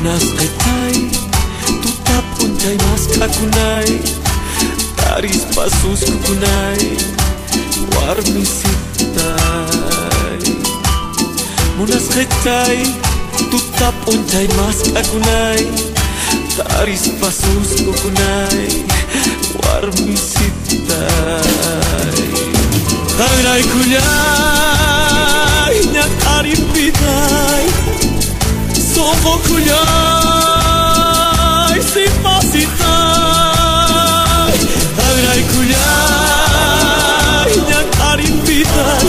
munasqaytay tuta p'unchay maskh'akunay tarispasusqukunay warmisitay munasqaytay tuta p'unchay maskh'akunay tarispasusqukunay warmisitay Tagraykullay ñaqaripitay Sombokullay sipasitay Tagraykullay ñaqaripitay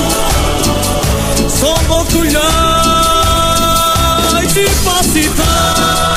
Sombokullay sipasitay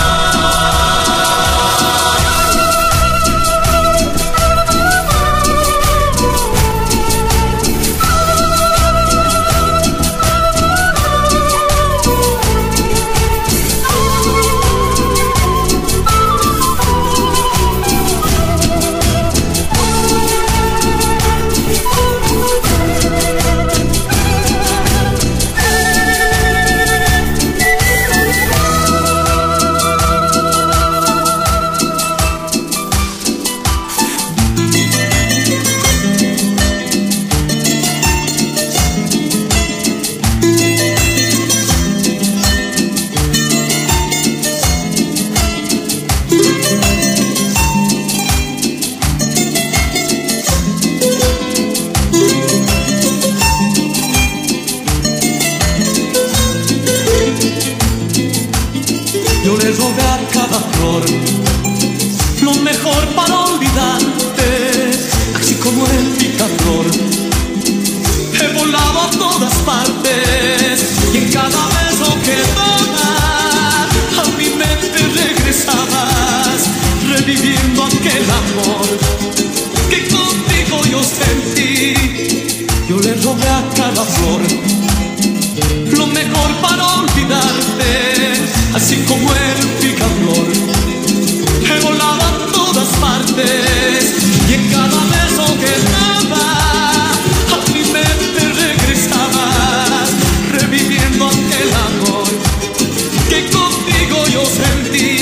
Yo le robé a cada flor lo mejor para olvidarte, así como el picaflor. He volado a todas partes y en cada beso que daba a mi mente regresabas, reviviendo aquel amor que contigo yo sentí. Yo le robé a cada flor lo mejor para olvidarte, así como el picaflor. He volado a todas partes y en cada beso que daba a mi mente regresabas, reviviendo aquel amor que contigo yo sentí.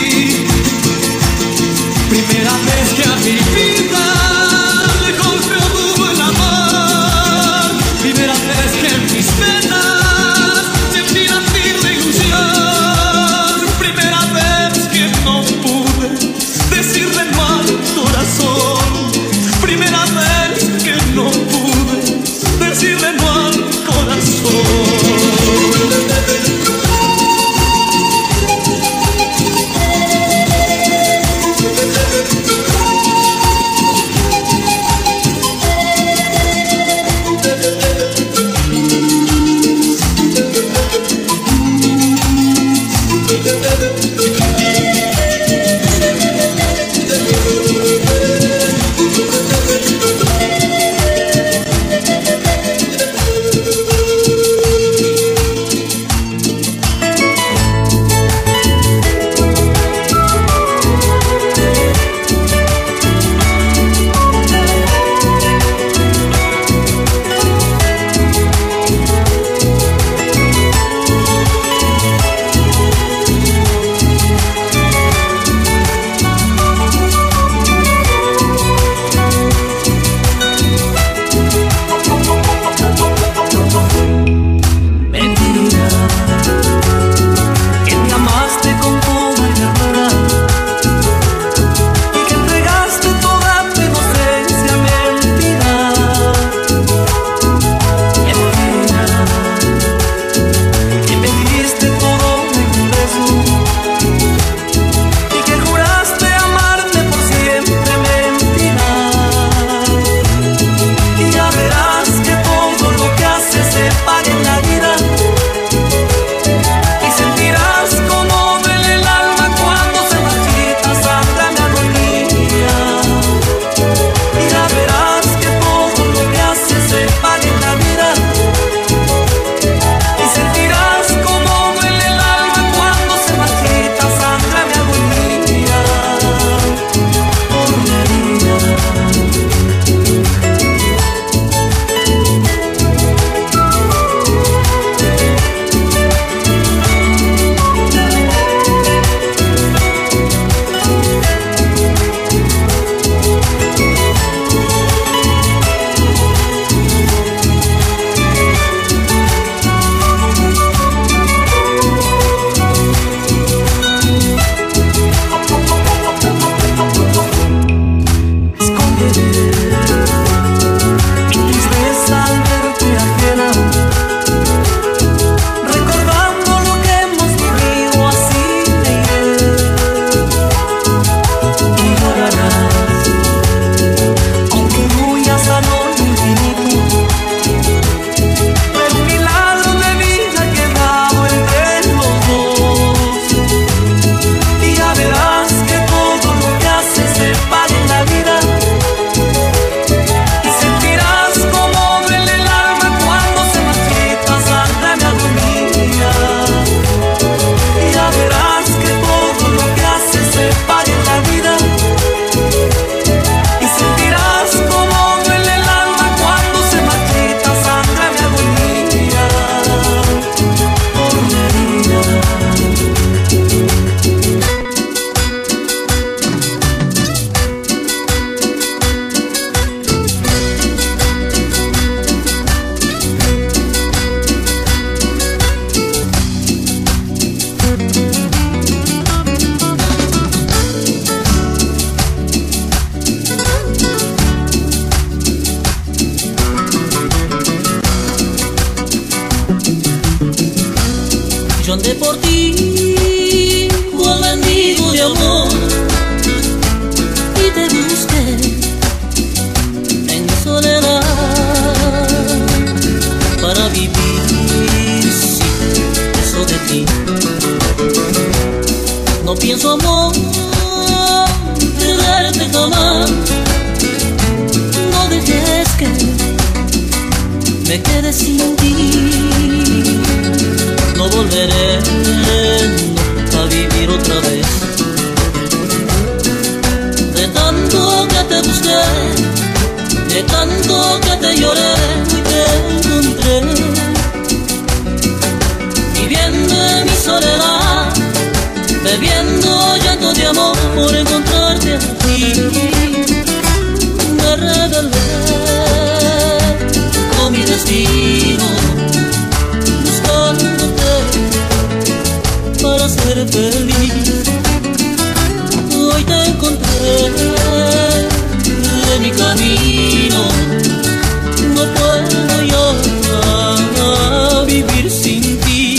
Primera vez que a mi vida le golpeó duro el amor, primera vez que en mis penas sentí la firme Yo andé por ti, cual mendigo de amor, y te busqué en mi soledad para vivir sin eso de ti. No pienso, amor, perderte jamás. No dejes que me quede sin ti. No volveré a vivir otra vez. De tanto que te busqué, de tanto que te lloré, y te encontré viviendo en mi soledad, bebiendo llanto de amor por encontrarte aquí. Me rebelé con mi destino, buscándote para ser feliz. Hoy te encontré de mi camino, no puedo ya vivir sin ti.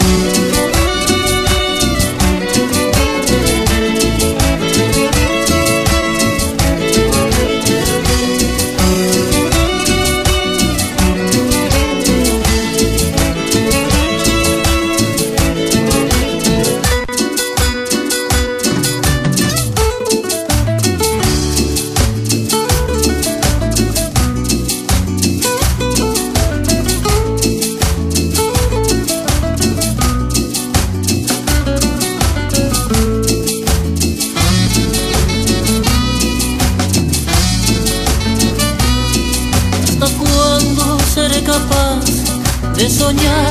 Seré capaz de soñar,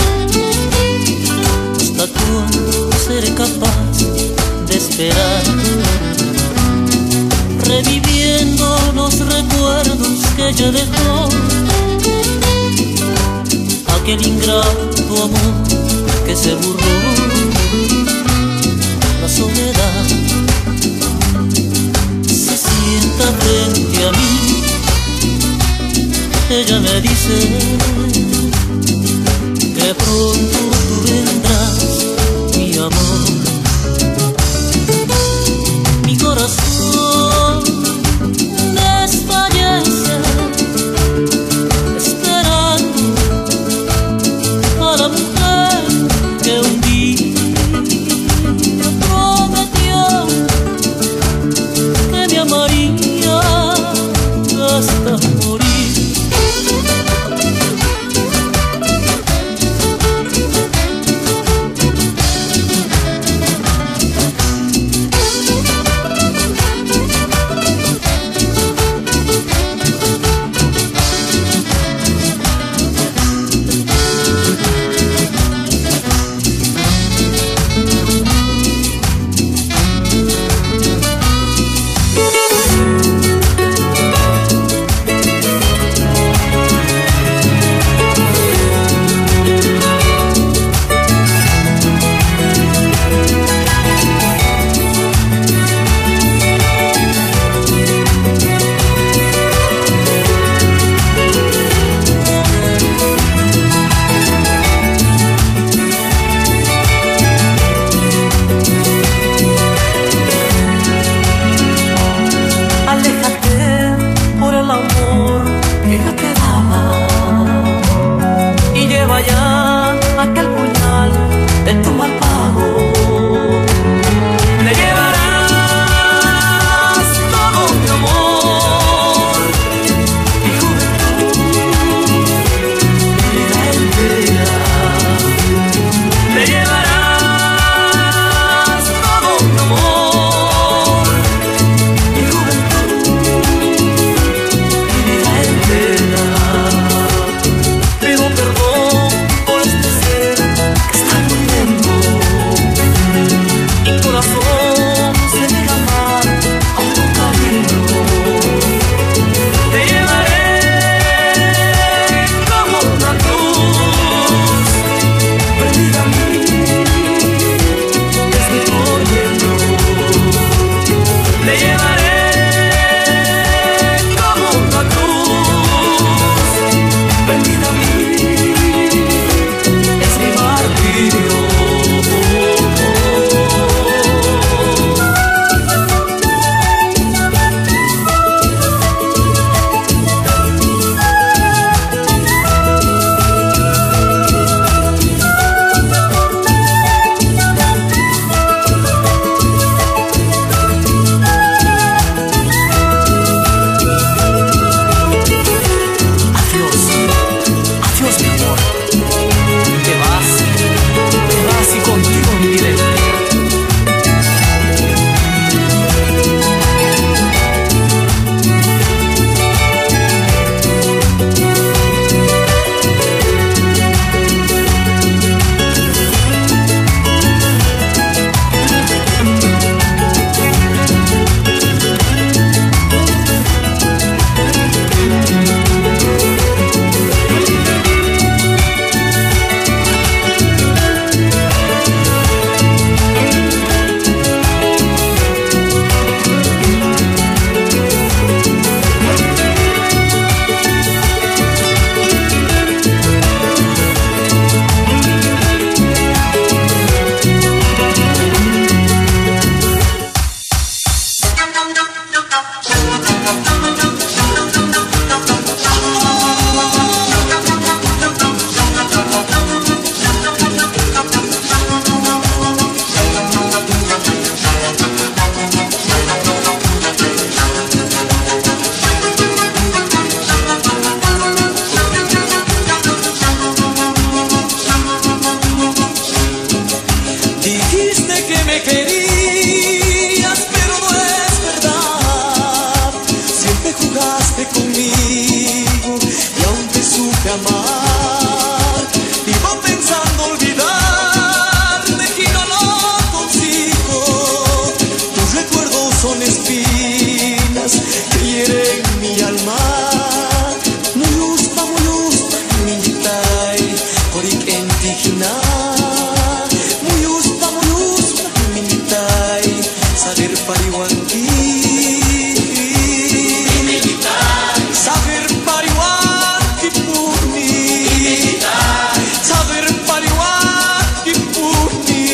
hasta cuándo seré capaz de esperar, reviviendo los recuerdos que ella dejó, aquel ingrato amor que se burló. La soledad se sienta frente a mí. Ella me dice que pronto tú vendrás, mi amor. Mi corazón desfallece esperando a la mujer que un me querías, pero no es verdad. Siempre jugaste conmigo y aún te supe amar. Vivo pensando olvidarte y no lo consigo. Tus recuerdos son espinas que hieren mi alma. Muy uspa, minitay, korik entigina. Muy uspa, minitay, saber pariwanki. Saber pariwanki purni. Saber pariwanki purni.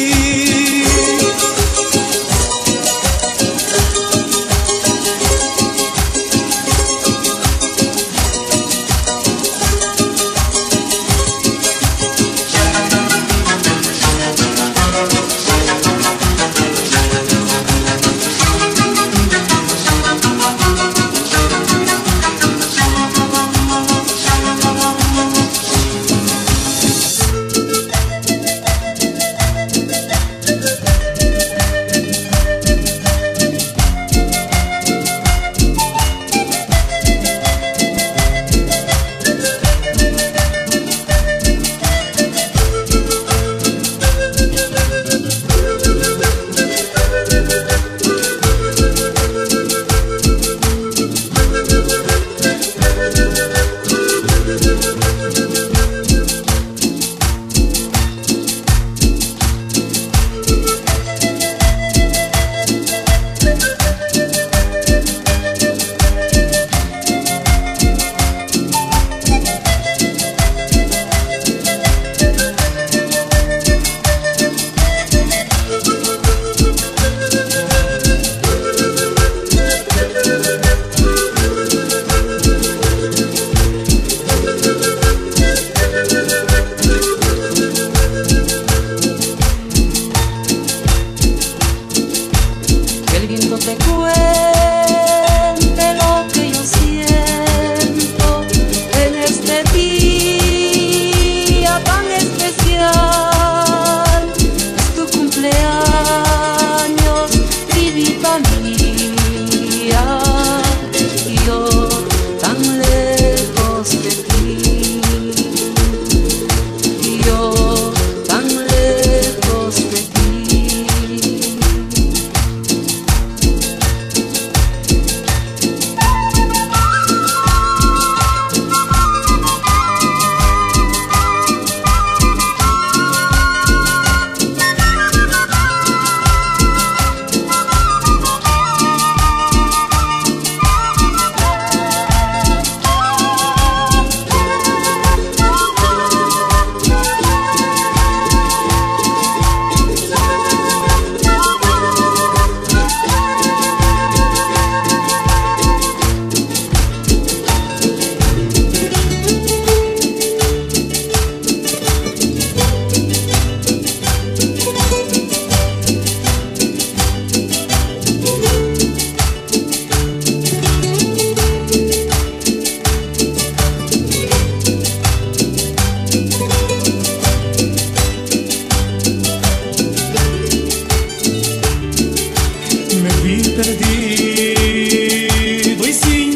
Perdido y sin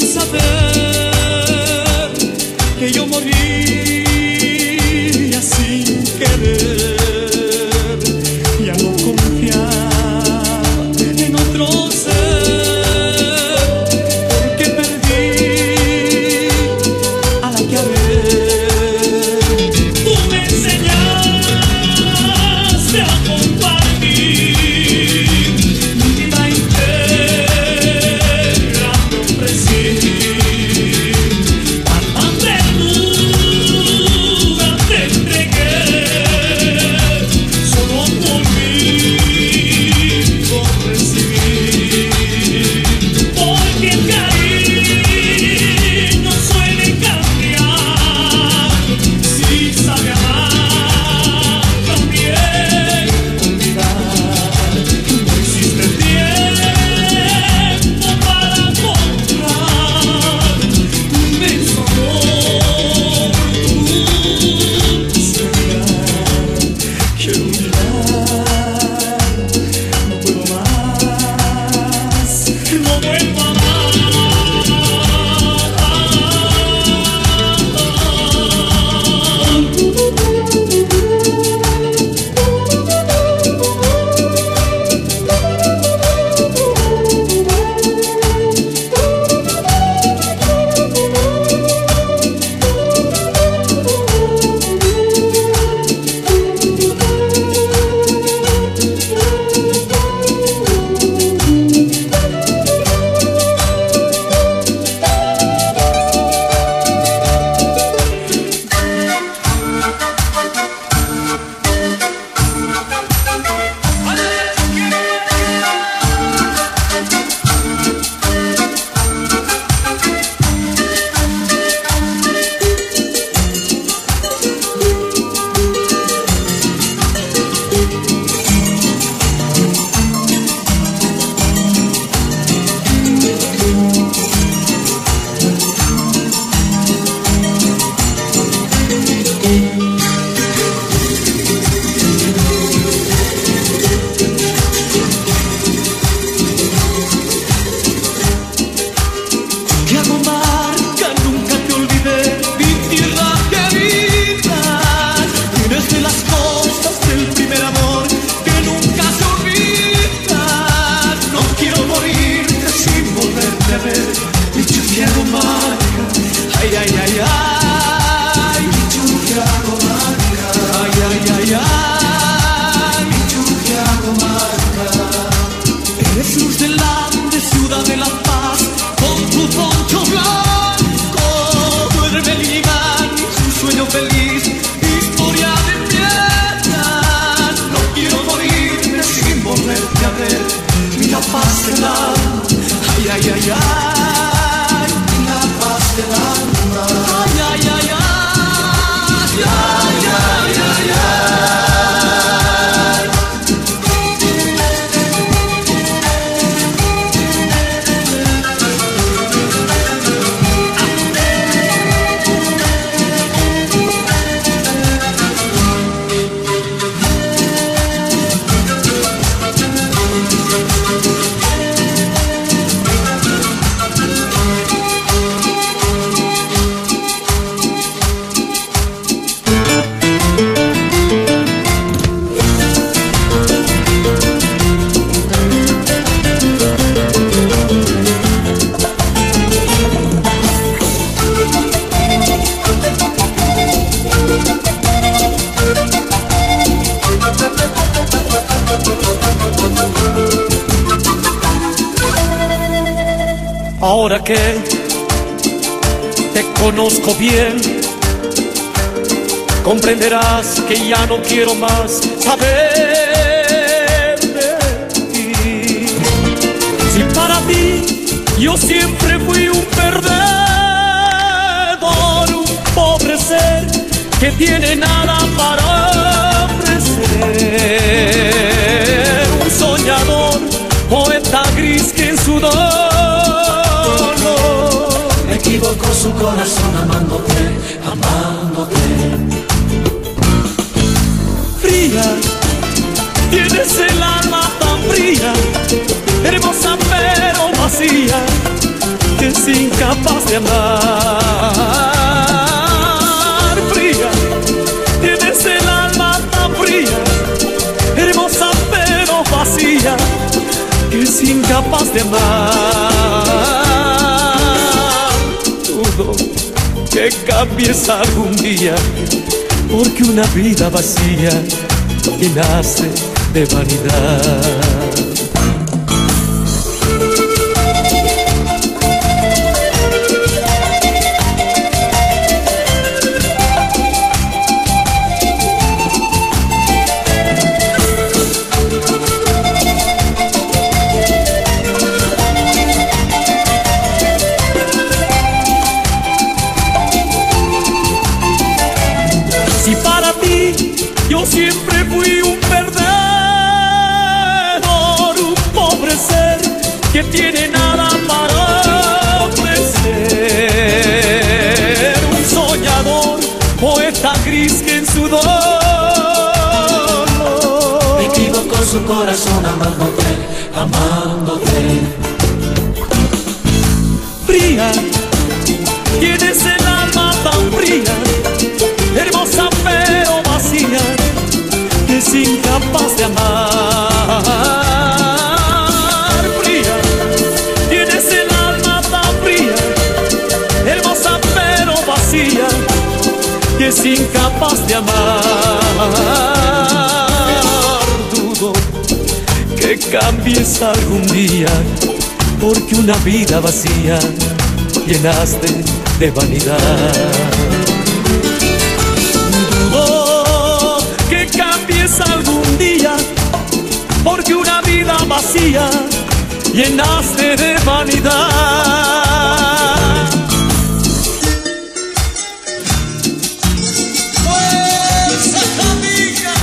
saber que yo moría sin querer. Ya no confiaba en otro ser, porque perdí a la que amé. Tú me enseñaste a compartir mi vida entera, te ofrecí. Ahora que te conozco bien, comprenderás que ya no quiero más saber de ti. Si para ti yo siempre fui un perdedor, un pobre ser que tiene nada para ofrecer, un soñador, poeta gris que en su dolor equivocó su corazón amándote, amándote. Fría, tienes el alma tan fría, hermosa pero vacía, que es incapaz de amar. Fría, tienes el alma tan fría, hermosa pero vacía, que es incapaz de amar. Dudo que cambies algún día, porque una vida vacía llenaste de vanidad. Si para ti yo siempre fui un perdedor, un pobre ser que tiene nada para ofrecer, un soñador, poeta gris que en su dolor equivocó su corazón amándote, amándote. Fría, tienes el alma tan fría, hermosa pero vacía, que es incapaz de amar. Fría, tienes el alma tan fría, hermosa pero vacía, que es incapaz de amar. Dudo que cambies algún día, porque una vida vacía llenaste de vanidad. Que cambies algún día, porque una vida vacía llenaste de vanidad. ¡Fuerza, amiga!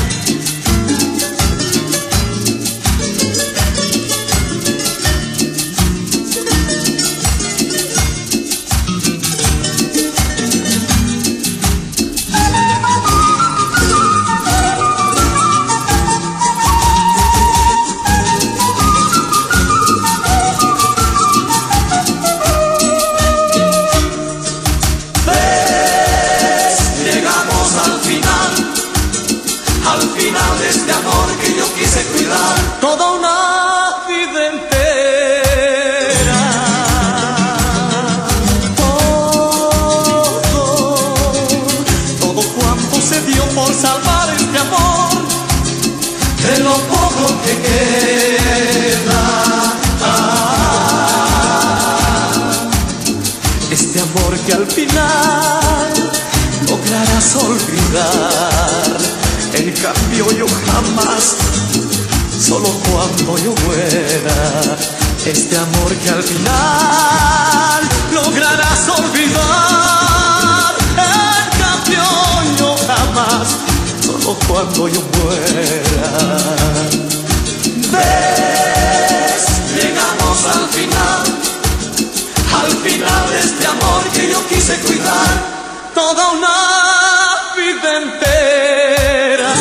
Al final de este amor que yo quise cuidar Toda una vida entera, todo cuanto se dio por salvar este amor, de lo poco que queda. este amor que al final lograrás olvidar. En cambio yo jamás, solo cuando yo muera, este amor que al final lograrás olvidar. En cambio yo jamás, solo cuando yo muera. ¿Ves? Llegamos al final de este amor que yo quise cuidar. Toda una vida entera,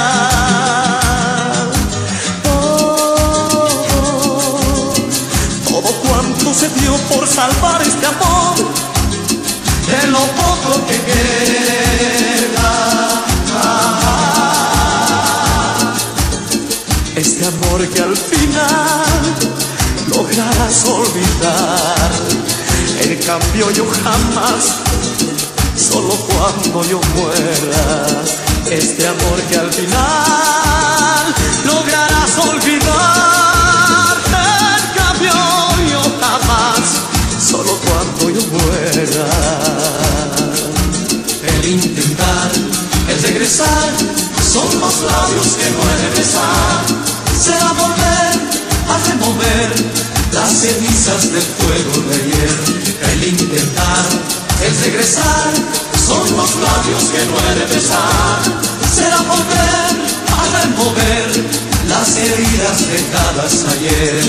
todo cuanto se dio por salvar este amor, De lo poco que queda. este amor que al final lograrás olvidar. En cambio yo jamás, solo cuando yo muera, este amor que al final lograrás olvidar. En cambio yo jamás, solo labios que no he de besar. Será volver a remover las cenizas del fuego de ayer. El intentar, el regresar, son los labios que no he de besar. Será volver a remover las heridas dejadas ayer.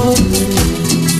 volveré.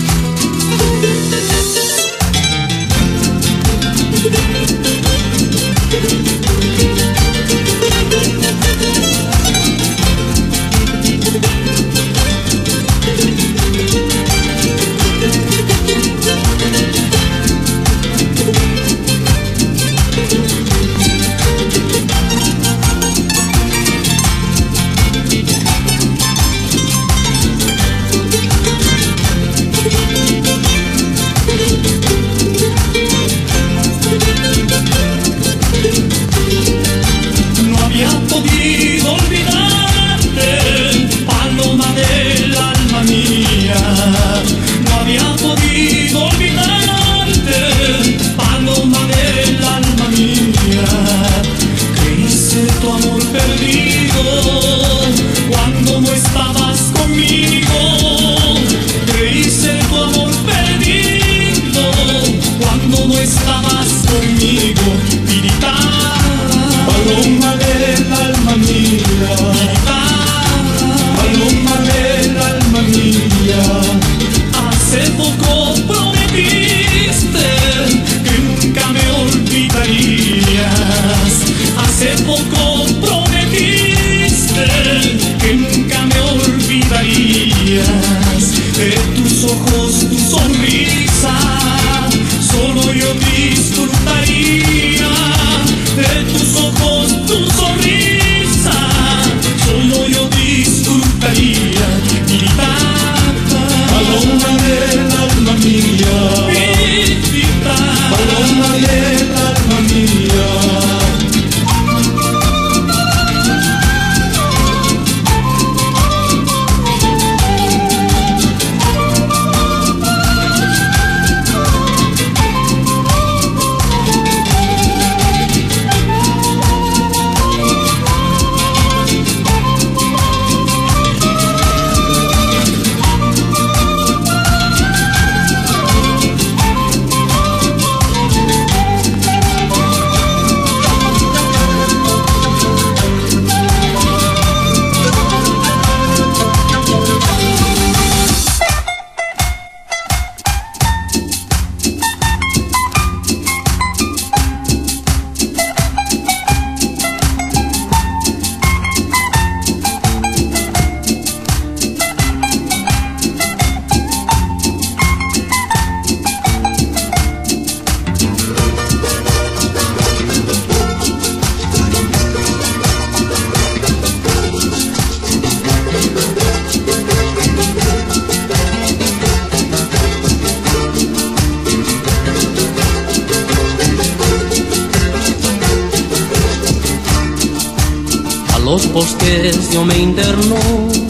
Los bosques yo me interno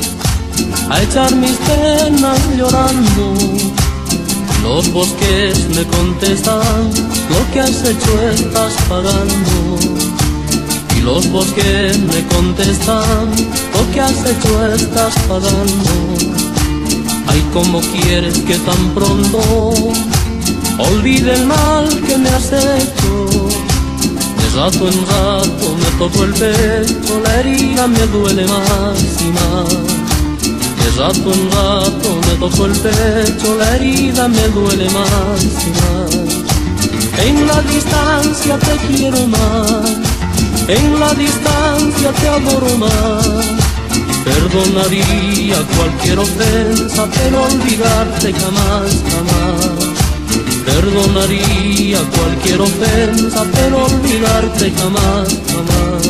a echar mis penas llorando. Los bosques me contestan, lo que has hecho estás pagando. Y los bosques me contestan, lo que has hecho estás pagando. Ay, ¿cómo quieres que tan pronto olvide el mal que me has hecho? De rato en rato me toco el pecho, la herida me duele más y más. De rato en rato me toco el pecho, la herida me duele más y más. En la distancia te quiero más, en la distancia te adoro más. Perdonaría cualquier ofensa, pero olvidarte jamás, jamás. Perdonaría cualquier ofensa, pero olvidarte jamás, jamás.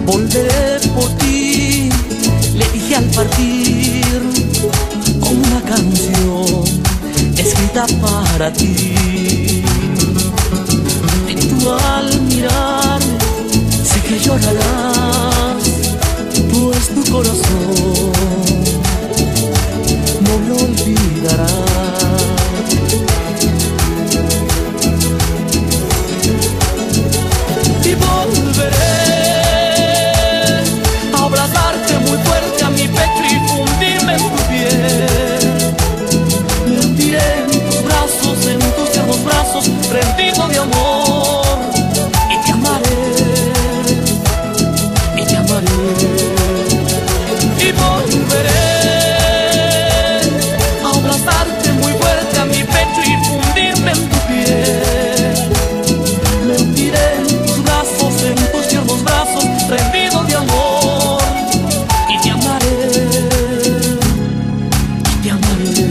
volveré por ti, le dije al partir, con una canción escrita para ti. Y tú al mirarme, sé que llorarás, pues tu corazón no lo olvidará. Y volveré a abrazarte muy fuerte a mi pecho y fundirme en tu piel. Me hundiré en tus tiernos brazos, rendido de amor. Y te amaré, y te amaré. Y volveré a abrazarte muy fuerte a mi pecho y fundirme en tu piel. Me hundiré en tus tiernos brazos, rendido de amor. Y te amaré, y te amaré.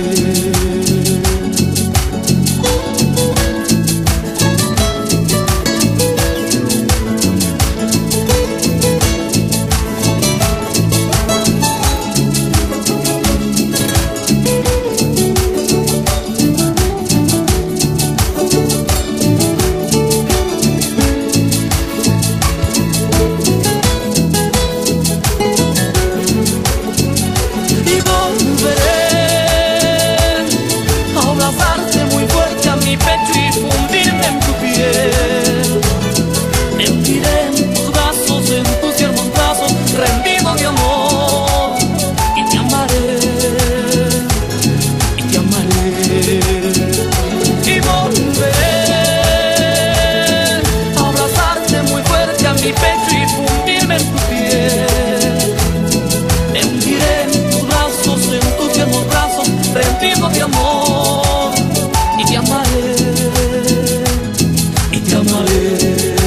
De amor, y te amaré, y te amaré.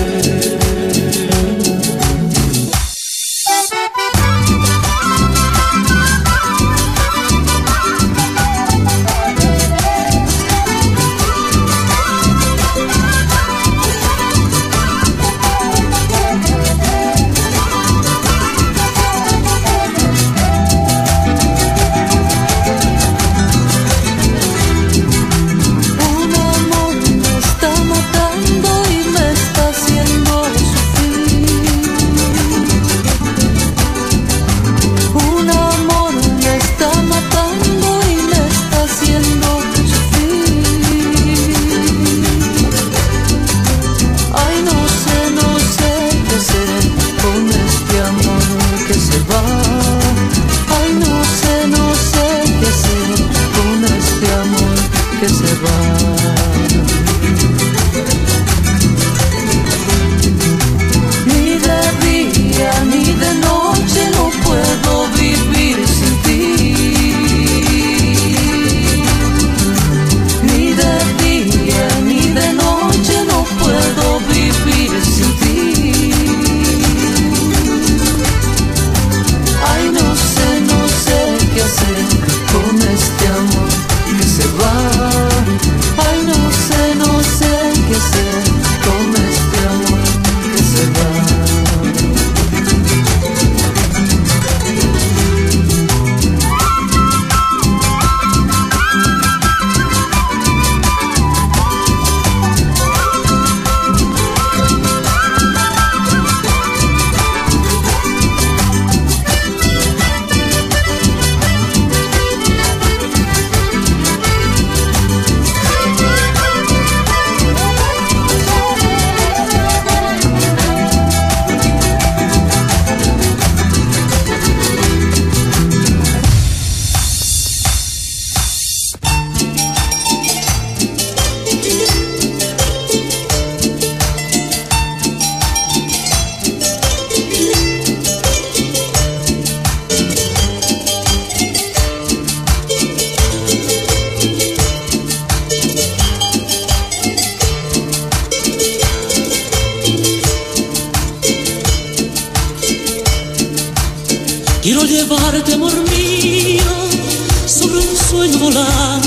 Quiero llevarte, amor mío, sobre un sueño volar,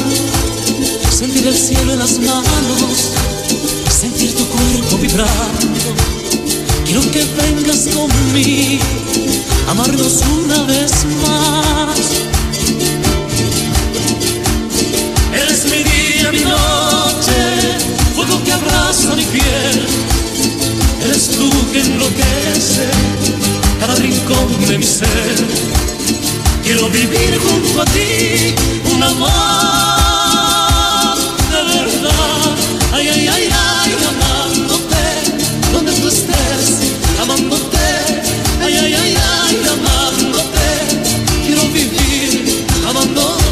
sentir el cielo en las manos, sentir tu cuerpo vibrando. quiero que vengas conmigo, amarnos una vez más. Eres mi día, mi noche, fuego que abraza mi piel. Eres tú que enloquece cada rincón de mi ser. Quiero vivir junto a ti un amor de verdad. Ay, ay, ay, ay, amándote donde tú estés, amándote. Ay, ay, ay, ay, amándote. Quiero vivir amándote.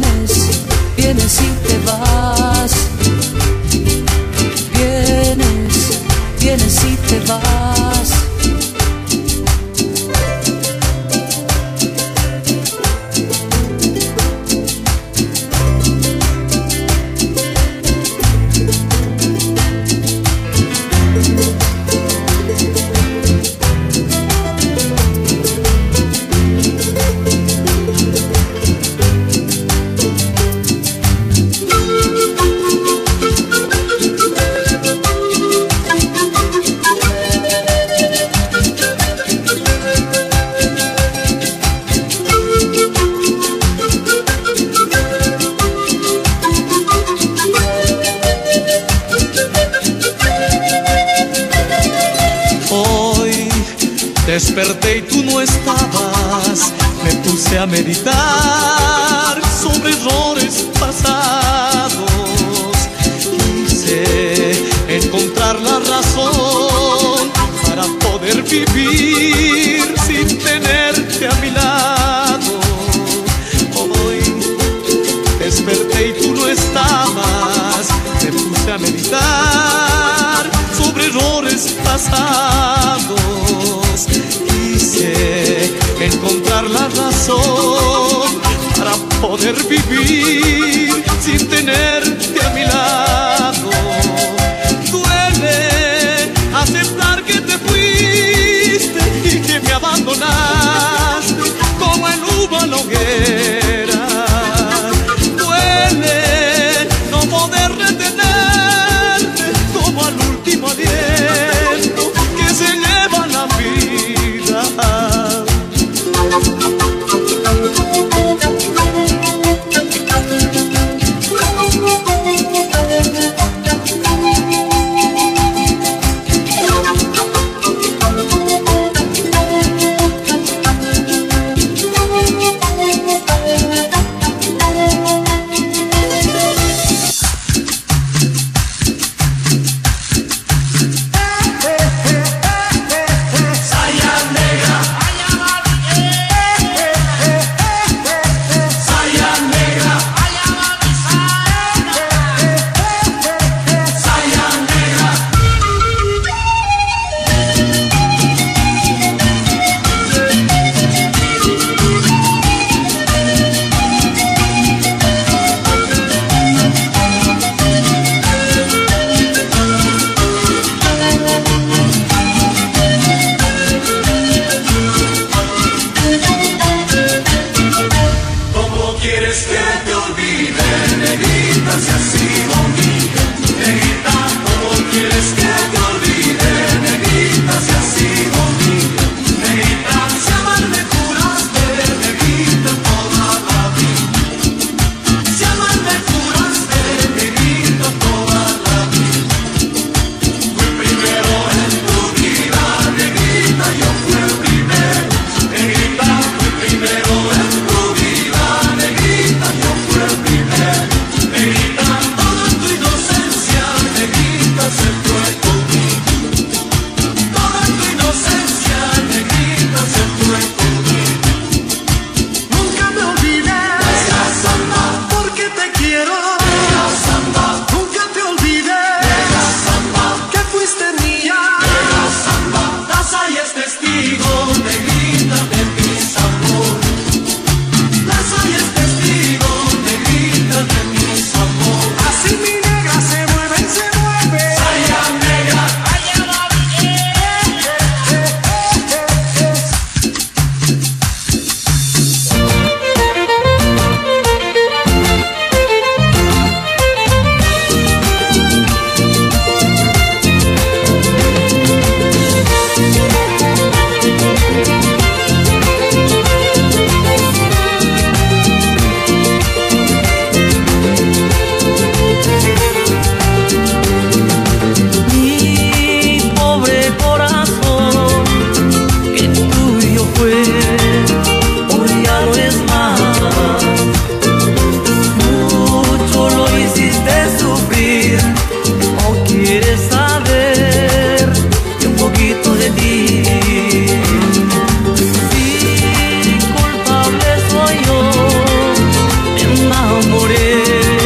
Vienes y te vas, vienes si te vas. Desperté y tú no estabas, me puse a meditar sobre errores pasados. Quise encontrar la razón para poder vivir sin tenerte a mi lado. Hoy desperté y tú no estabas, me puse a meditar sobre errores pasados. Quise encontrar la razón para poder vivir sin tenerte a mi lado. Duele aceptar que te fuiste y que me abandonaste como el humo a la hoguera. Duele no poder retenerte como al último aliento que se lleva la vida.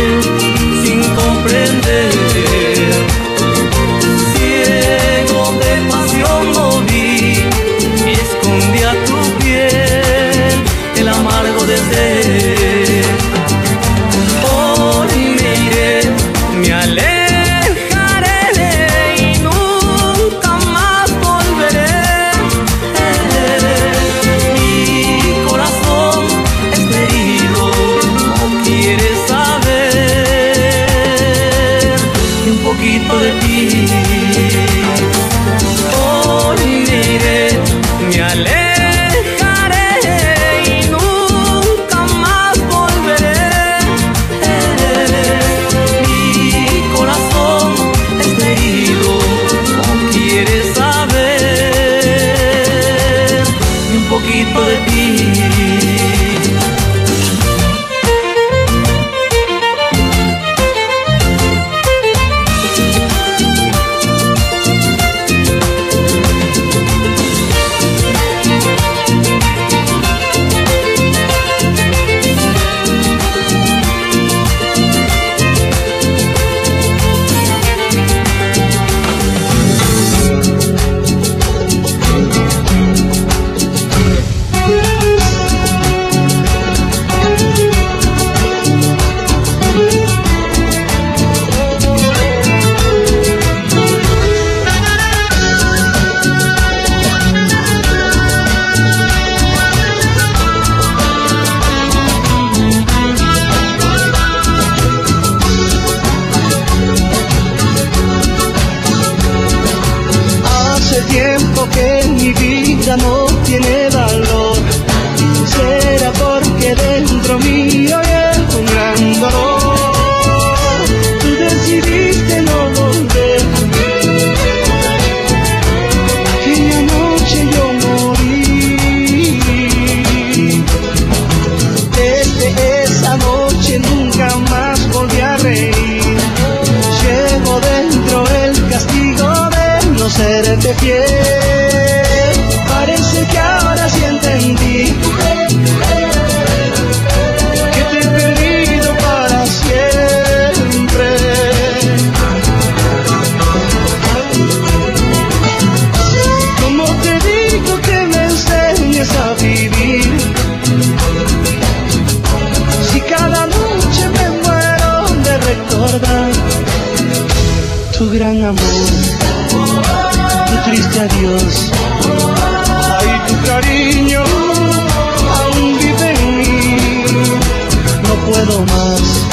Ciego de parece que ahora sí entendí que te he perdido para siempre. ¿Cómo te digo que me enseñes a vivir? Si cada noche me muero de recordar tu gran amor, tu triste adiós. Ay, tu cariño aún vive en mí, no puedo más.